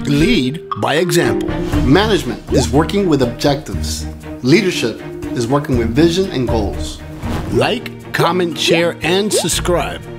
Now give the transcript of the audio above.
Lead by example. Management is working with objectives. Leadership is working with vision and goals. Like, comment, share, and subscribe.